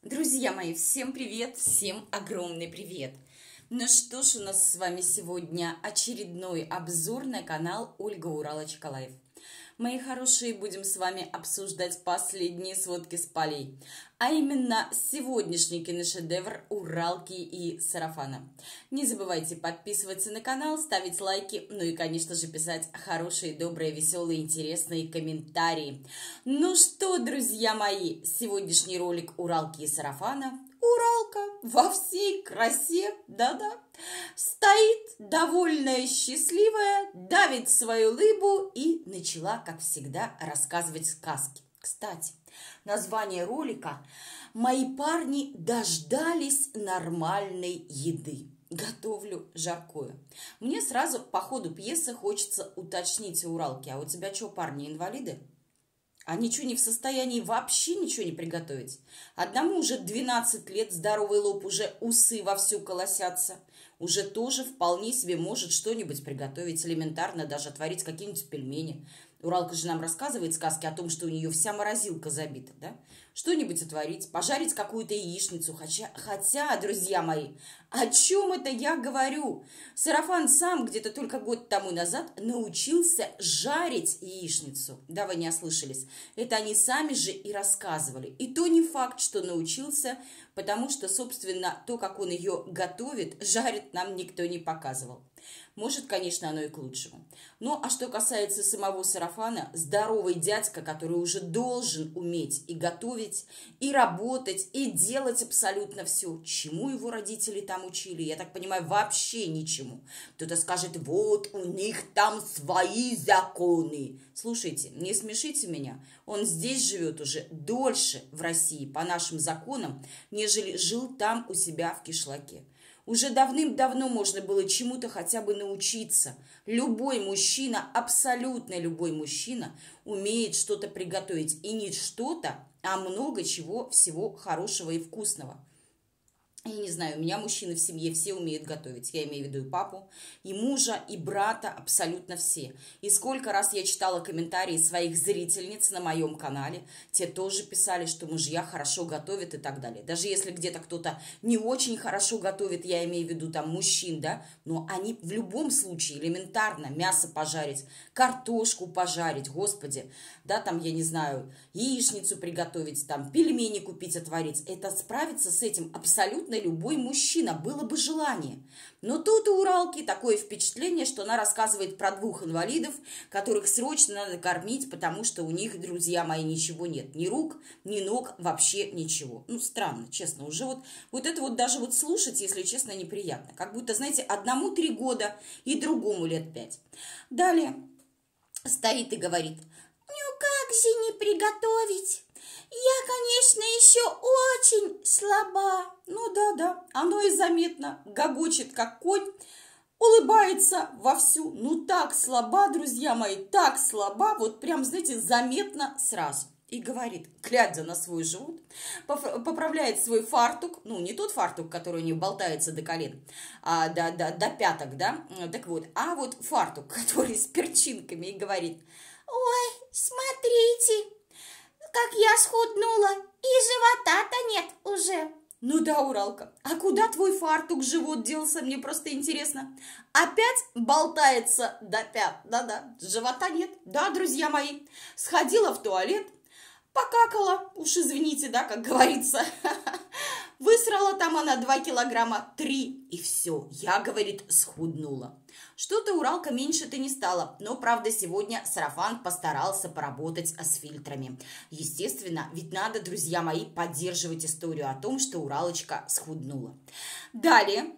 Друзья мои, всем привет, всем огромный привет! Ну что ж, у нас с вами сегодня очередной обзор на канал Ольга Уралочка Лайф. Мои хорошие, будем с вами обсуждать последние сводки с полей, а именно сегодняшний киношедевр «Уралки и сарафана». Не забывайте подписываться на канал, ставить лайки, ну и, конечно же, писать хорошие, добрые, веселые, интересные комментарии. Ну что, друзья мои, сегодняшний ролик «Уралки и сарафана». Уралка во всей красе, да-да, стоит довольная, счастливая, давит свою лыбу и начала, как всегда, рассказывать сказки. Кстати, название ролика «Мои парни дождались нормальной еды». Готовлю жаркое. Мне сразу по ходу пьесы хочется уточнить у Уралки: а у тебя что, парни, инвалиды? Они что, не в состоянии вообще ничего не приготовить? Одному уже 12 лет, здоровый лоб, уже усы вовсю колосятся. Уже тоже вполне себе может что-нибудь приготовить, элементарно даже отварить какие-нибудь пельмени. Уралка же нам рассказывает сказки о том, что у нее вся морозилка забита, да? Что-нибудь отварить, пожарить какую-то яичницу. Хотя, друзья мои, о чем это я говорю? Сарафан сам где-то только год тому назад научился жарить яичницу. Да, вы не ослышались. Это они сами же и рассказывали. И то не факт, что научился, потому что, собственно, то, как он ее готовит, жарит, нам никто не показывал. Может, конечно, оно и к лучшему. Ну, а что касается самого сарафана, здоровый дядька, который уже должен уметь и готовить, и работать, и делать абсолютно все. Чему его родители там учили? Я так понимаю, вообще ничему. Кто-то скажет: вот у них там свои законы. Слушайте, не смешите меня. Он здесь живет уже дольше в России по нашим законам, нежели жил там у себя в кишлаке. Уже давным-давно можно было чему-то хотя бы научиться. Любой мужчина, абсолютно любой мужчина умеет что-то приготовить. И не что-то, а много чего всего хорошего и вкусного. Я не знаю, у меня мужчины в семье все умеют готовить. Я имею в виду и папу, и мужа, и брата, абсолютно все. И сколько раз я читала комментарии своих зрительниц на моем канале, те тоже писали, что мужья хорошо готовят и так далее. Даже если где-то кто-то не очень хорошо готовит, я имею в виду там мужчин, да, но они в любом случае элементарно мясо пожарить, картошку пожарить, господи, да, там, я не знаю, яичницу приготовить, там, пельмени купить, отварить. Это справиться с этим абсолютно любой мужчина, было бы желание. Но тут у Уралки такое впечатление, что она рассказывает про двух инвалидов, которых срочно надо кормить, потому что у них, друзья мои, ничего нет. Ни рук, ни ног, вообще ничего. Ну, странно, честно. Уже вот это вот даже вот слушать, если честно, неприятно. Как будто, знаете, одному 3 года и другому лет 5. Далее стоит и говорит: ну как же не приготовить? Я, конечно, еще очень слаба. Ну да, оно и заметно. Гогочет, как конь, улыбается вовсю. Ну так слаба, друзья мои, так слаба. Вот прям, знаете, заметно сразу. И говорит, глядя на свой живот, поправляет свой фартук. Ну, не тот фартук, который у нее болтается до колен, а до пяток, да? Так вот, а вот фартук, который с перчинками, и говорит: ой, смотрите, как я схуднула, и живота-то нет уже. Ну да, Уралка, а куда твой фартук, живот делся, мне просто интересно. Опять болтается до пят, да, живота нет. Да, друзья мои, сходила в туалет, покакала, уж извините, да, как говорится. Высрала там она 2 килограмма, 3, и все, я, говорит, схуднула. Что-то Уралка меньше-то не стала, но, правда, сегодня сарафан постарался поработать с фильтрами. Естественно, ведь надо, друзья мои, поддерживать историю о том, что Уралочка схуднула. Далее,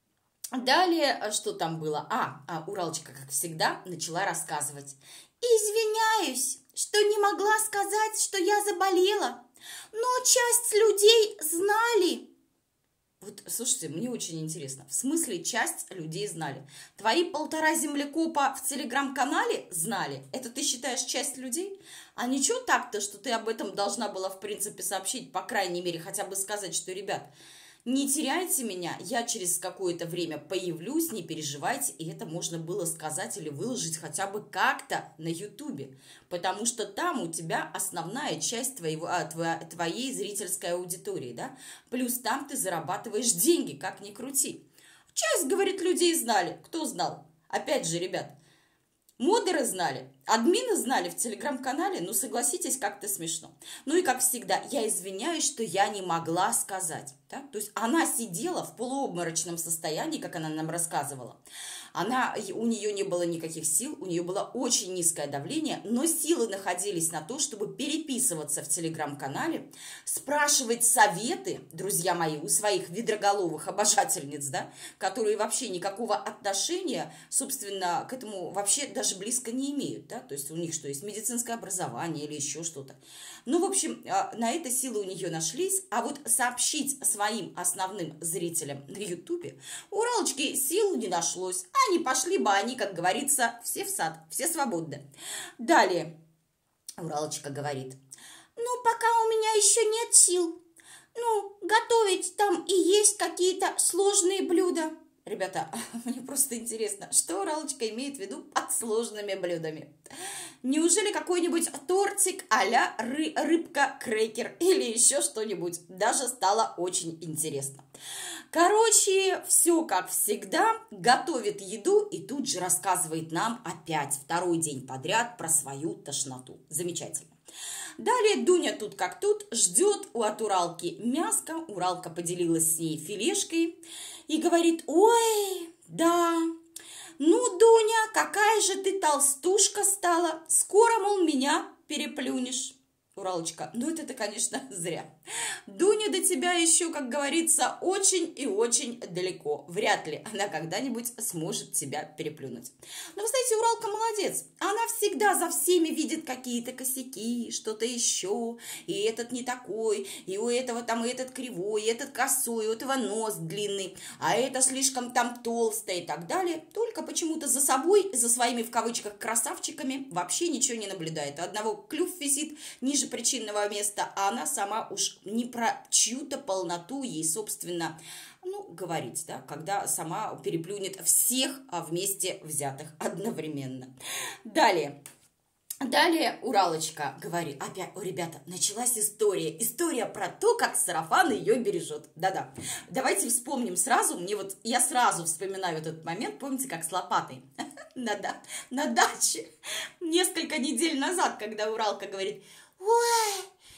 что там было? Уралочка, как всегда, начала рассказывать. Извиняюсь, что не могла сказать, что я заболела, но часть людей знали. Вот, слушайте, мне очень интересно. В смысле, часть людей знали? Твои 1,5 землекопа в телеграм-канале знали? Это ты считаешь часть людей? А ничего так-то, что ты об этом должна была, в принципе, сообщить, по крайней мере, хотя бы сказать, что, ребят, Не теряйте меня, я через какое-то время появлюсь, не переживайте, и это можно было сказать или выложить хотя бы как-то на ютубе, потому что там у тебя основная часть твоей зрительской аудитории, да, плюс там ты зарабатываешь деньги, как ни крути. Часть, говорит, людей знали, кто знал? Опять же, ребят, модеры знали, админы знали в телеграм-канале, ну согласитесь, как-то смешно. Ну и как всегда, я извиняюсь, что я не могла сказать. Да? То есть она сидела в полуобморочном состоянии, как она нам рассказывала. У нее не было никаких сил, у нее было очень низкое давление, но силы находились на то, чтобы переписываться в телеграм-канале, спрашивать советы, друзья мои, у своих ведроголовых обожательниц, да, которые вообще никакого отношения, собственно, к этому вообще даже близко не имеют, да, то есть у них что, есть медицинское образование или еще что-то. Ну, в общем, на это силы у нее нашлись, а вот сообщить своим основным зрителям на ютубе у Уралочки сил не нашлось, а не пошли бы они, как говорится, все в сад, все свободны. Далее Уралочка говорит: ну, пока у меня еще нет сил, ну, готовить там и есть какие-то сложные блюда. Ребята, мне просто интересно, что Уралочка имеет в виду под сложными блюдами? Неужели какой-нибудь тортик а-ля рыбка, крекер или еще что-нибудь? Даже стало очень интересно. Короче, все как всегда, готовит еду и тут же рассказывает нам опять второй день подряд про свою тошноту. Замечательно. Далее Дуня тут как тут ждет от Уралки мяско. Уралка поделилась с ней филешкой и говорит: ой, да, ну, Дуня, какая же ты толстушка стала, скоро, мол, меня переплюнешь. Уралочка: ну это, конечно, зря. Дуня до тебя еще, как говорится, очень и очень далеко. Вряд ли она когда-нибудь сможет тебя переплюнуть. Но, вы знаете, Уралка молодец. Она всегда за всеми видит какие-то косяки, что-то еще. И этот не такой, и у этого там и этот кривой, и этот косой, и у этого нос длинный, а это слишком там толстое и так далее. Только почему-то за собой, за своими в кавычках красавчиками вообще ничего не наблюдает. У одного клюв висит ниже причинного места, а она сама уж не про чью-то полноту ей, собственно, ну, говорить, да, когда сама переплюнет всех вместе взятых одновременно. Далее Уралочка говорит: опять, ребята, началась история про то, как сарафан ее бережет. Да-да, давайте вспомним сразу, я сразу вспоминаю этот момент, помните, как с лопатой на даче несколько недель назад, когда Уралка говорит: ой,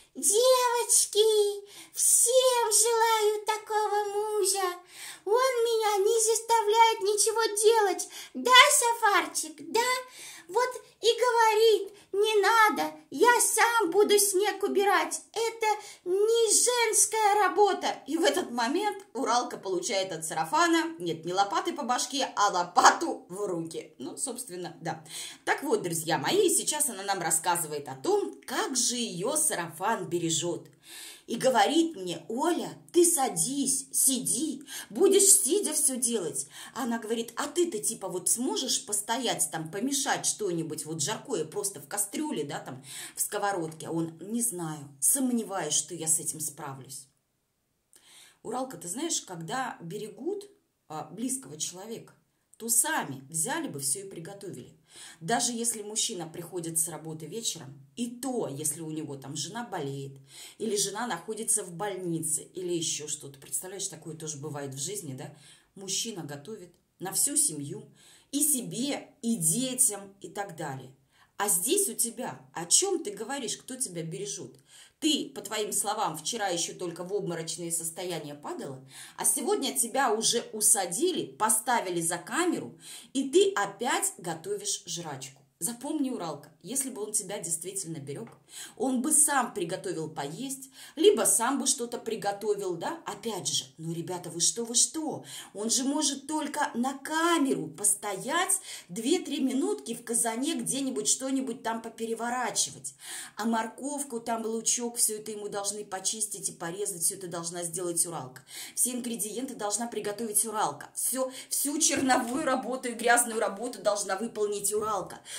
девочки, всем желаю такого мужа. Он меня не заставляет ничего делать. Да, Сафарчик, да? Вот и говорит: не надо, я сам буду снег убирать. Это не женская работа. И в этот момент Уралка получает от сарафана, нет, не лопатой по башке, а лопату в руки. Ну, собственно, да. Так вот, друзья мои, сейчас она нам рассказывает о том, как же ее сарафан бережет. И говорит мне: Оля, ты садись, сиди, будешь сидя все делать. Она говорит: а ты-то типа вот сможешь постоять там, помешать что-нибудь вот жаркое просто в кастрюле, да, там, в сковородке? А он: не знаю, сомневаюсь, что я с этим справлюсь. Уралка, ты знаешь, когда берегут близкого человека, то сами взяли бы все и приготовили. Даже если мужчина приходит с работы вечером, и то, если у него там жена болеет, или жена находится в больнице, или еще что-то. Представляешь, такое тоже бывает в жизни, да? Мужчина готовит на всю семью, и себе, и детям, и так далее. А здесь у тебя, о чем ты говоришь, кто тебя бережет? Ты, по твоим словам, вчера еще только в обморочные состояния падала, а сегодня тебя уже усадили, поставили за камеру, и ты опять готовишь жрачку. Запомни, Уралка, если бы он тебя действительно берег, он бы сам приготовил поесть, либо сам бы что-то приготовил, да? Опять же, ну, ребята, вы что? Он же может только на камеру постоять 2-3 минутки в казане где-нибудь что-нибудь там попереворачивать. А морковку, там лучок, все это ему должны почистить и порезать, все это должна сделать Уралка. Все ингредиенты должна приготовить Уралка. Всю черновую работу и грязную работу должна выполнить Уралка.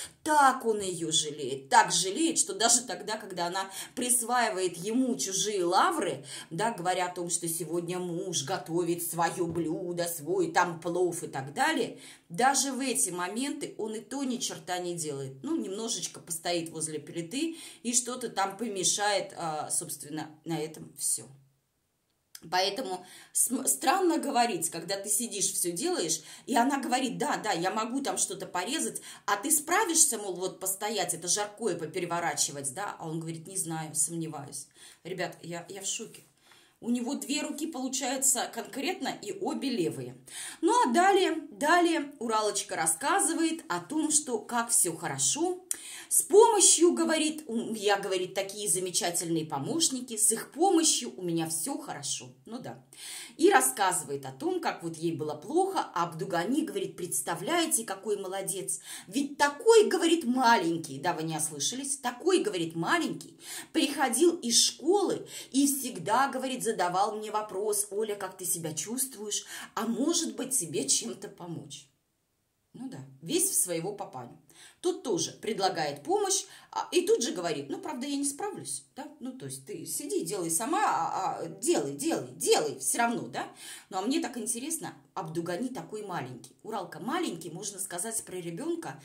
так он ее жалеет, так жалеет, что даже тогда, когда она присваивает ему чужие лавры, да, говоря о том, что сегодня муж готовит свое блюдо, свой там плов и так далее, даже в эти моменты он и то ни черта не делает. Ну, немножечко постоит возле плиты и что-то там помешает, собственно, на этом все. Поэтому странно говорить, когда ты сидишь, все делаешь, и она говорит, да, я могу там что-то порезать, а ты справишься, мол, вот постоять, это жаркое попереворачивать, да, а он говорит, не знаю, сомневаюсь. Ребят, я в шоке. У него 2 руки, получается, конкретно, и обе левые. Ну, а далее Уралочка рассказывает о том, что как все хорошо. С помощью, говорит, говорит, такие замечательные помощники, с их помощью у меня все хорошо. Ну да. И рассказывает о том, как вот ей было плохо, а Абдугани говорит, представляете, какой молодец. Ведь такой, говорит, маленький, да, вы не ослышались, такой, говорит, маленький, приходил из школы и всегда, говорит, задавал мне вопрос, Оля, как ты себя чувствуешь, а может быть тебе чем-то помочь. Ну да, весь в своего папаню. Тут тоже предлагает помощь, и тут же говорит, ну, правда, я не справлюсь, да, ну, то есть ты сиди, делай сама, делай, все равно, да. Ну, а мне так интересно, Абдугани такой маленький. Уралка маленький, можно сказать, про ребенка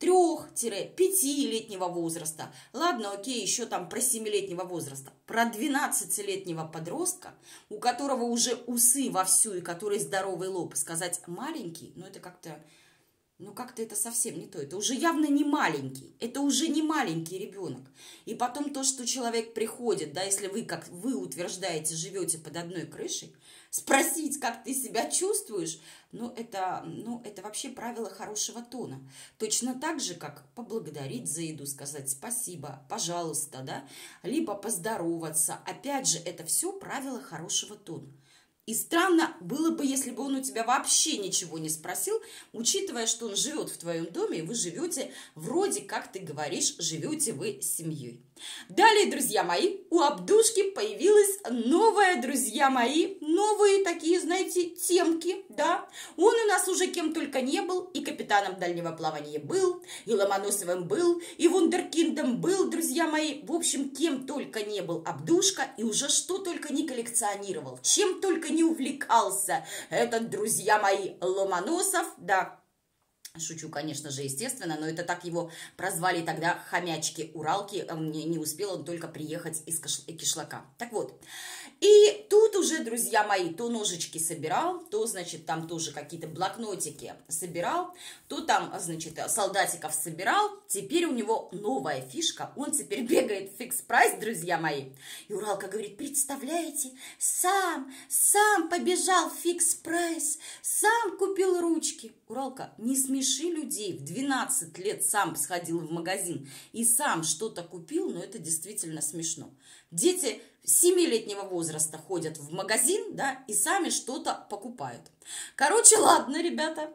3-5-летнего возраста. Ладно, окей, еще там про 7-летнего возраста. Про 12-летнего подростка, у которого уже усы вовсю и который здоровый лоб, сказать маленький, ну, это как-то... Ну, как-то это совсем не то. Это уже явно не маленький. Это уже не маленький ребенок. И потом то, что человек приходит, да, если вы, как вы утверждаете, живете под одной крышей, спросить, как ты себя чувствуешь, это вообще правило хорошего тона. Точно так же, как поблагодарить за еду, сказать спасибо, пожалуйста, да, либо поздороваться. Опять же, это все правило хорошего тона. И странно было бы, если бы он у тебя вообще ничего не спросил, учитывая, что он живет в твоем доме, и вы живете, вроде как ты говоришь, живете вы с семьей. Далее, друзья мои, у Абдушки появилась новая, друзья мои, новые такие, знаете, темки, да. Он у нас уже кем только не был, и капитаном дальнего плавания был, и Ломоносовым был, и вундеркиндом был, друзья мои. В общем, кем только не был Абдушка, и уже что только не коллекционировал, чем только не увлекался этот, друзья мои, Ломоносов, да. Шучу, конечно же, естественно, но это так его прозвали тогда хомячки Уралки. Не успел он только приехать из Кишлака. Так вот, и тут уже, друзья мои, то ножички собирал, то, значит, там тоже какие-то блокнотики собирал, то там, значит, солдатиков собирал. Теперь у него новая фишка, он теперь бегает в фикс-прайс, друзья мои. И Уралка говорит, представляете, сам побежал в фикс-прайс, сам купил ручки. Уралка, не смеши людей, в 12 лет сам сходил в магазин и сам что-то купил, но это действительно смешно. Дети 7-летнего возраста ходят в магазин, да, и сами что-то покупают. Короче, ладно, ребята,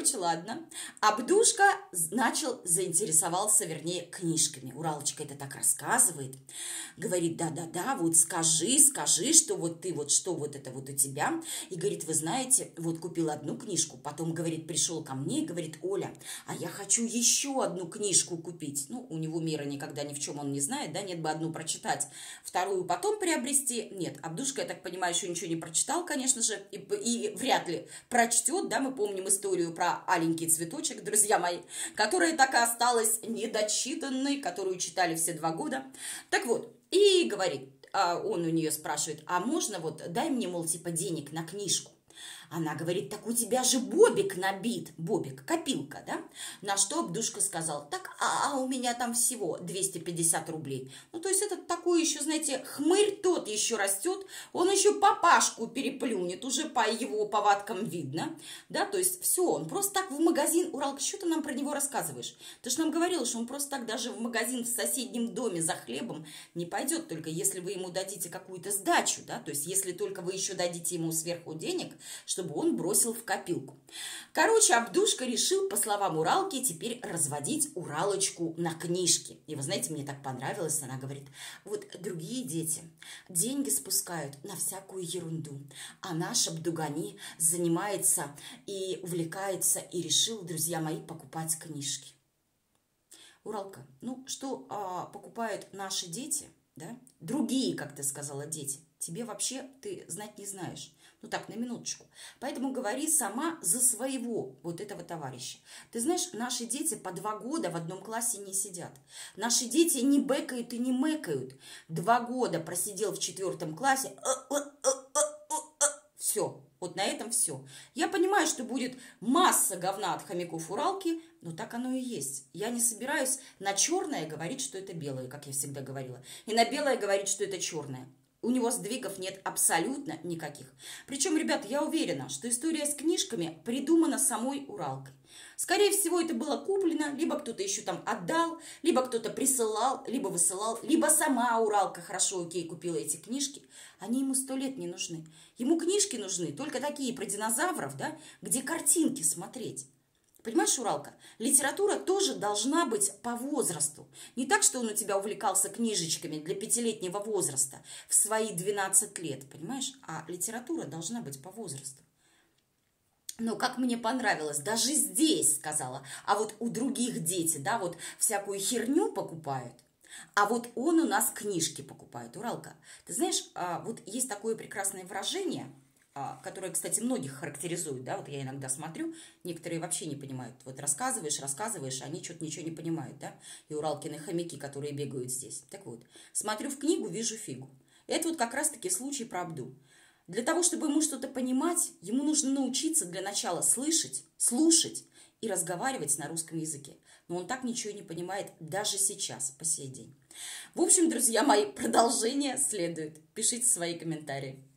Абдушка заинтересовался, вернее, книжками. Уралочка это так рассказывает. Говорит, да, вот скажи, что вот ты, вот что вот это вот у тебя. И говорит, вы знаете, вот купил одну книжку, потом, говорит, пришел ко мне и говорит, Оля, а я хочу еще одну книжку купить. Ну, у него мира никогда ни в чем он не знает, да, нет бы одну прочитать, вторую потом приобрести. Нет, Абдушка, я так понимаю, еще ничего не прочитал, конечно же, и вряд ли прочтет, да, мы помним историю про аленький цветочек, друзья мои, которая так и осталась недочитанной, которую читали все 2 года. Так вот, и говорит, он у нее спрашивает, а можно вот, дай мне, мол, типа денег на книжку. Она говорит, так у тебя же бобик набит, бобик, копилка, да? На что Абдушка сказал, так, у меня там всего 250 рублей. Ну, то есть это такой еще, знаете, хмырь тот еще растет, он еще папашку переплюнет, уже по его повадкам видно, да? То есть все, он просто так в магазин, Уралка, что ты нам про него рассказываешь? Ты же нам говорила, что он просто так даже в магазин в соседнем доме за хлебом не пойдет, только если вы ему дадите какую-то сдачу, да? То есть если только вы еще дадите ему сверху денег, чтобы он бросил в копилку. Короче, Абдушка решил, по словам Уралки, теперь разводить Уралочку на книжки. И вы знаете, мне так понравилось, она говорит, вот другие дети деньги спускают на всякую ерунду, а наш Абдугани занимается и увлекается, и решил, друзья мои, покупать книжки. Уралка, ну, что покупают наши дети, да? Другие, как ты сказала, дети, тебе вообще ты знать не знаешь. Ну так, на минуточку. Поэтому говори сама за своего вот этого товарища. Ты знаешь, наши дети по 2 года в одном классе не сидят. Наши дети не бэкают и не мэкают. 2 года просидел в 4 классе. Все. Вот на этом все. Я понимаю, что будет масса говна от хомяков Уралки, но так оно и есть. Я не собираюсь на черное говорить, что это белое, как я всегда говорила, и на белое говорить, что это черное. У него сдвигов нет абсолютно никаких. Причем, ребят, я уверена, что история с книжками придумана самой Уралкой. Скорее всего, это было куплено, либо кто-то еще там отдал, либо кто-то присылал, либо высылал, либо сама Уралка хорошо, окей, купила эти книжки. Они ему 100 лет не нужны. Ему книжки нужны только такие про динозавров, да, где картинки смотреть. Понимаешь, Уралка, литература тоже должна быть по возрасту. Не так, что он у тебя увлекался книжечками для 5-летнего возраста в свои 12 лет, понимаешь? А литература должна быть по возрасту. Но как мне понравилось, даже здесь сказала, а вот у других дети, да, вот всякую херню покупают, а вот он у нас книжки покупает, Уралка. Ты знаешь, вот есть такое прекрасное выражение, которое, кстати, многих характеризует, да, вот я иногда смотрю, некоторые вообще не понимают. Вот рассказываешь, они что-то ничего не понимают, да, и Уралкины хомяки, которые бегают здесь. Так вот, смотрю в книгу, вижу фигу. Это вот как раз-таки случай про Абду. Для того, чтобы ему что-то понимать, ему нужно научиться для начала слышать, слушать и разговаривать на русском языке. Но он так ничего не понимает даже сейчас, по сей день. В общем, друзья мои, продолжение следует. Пишите свои комментарии.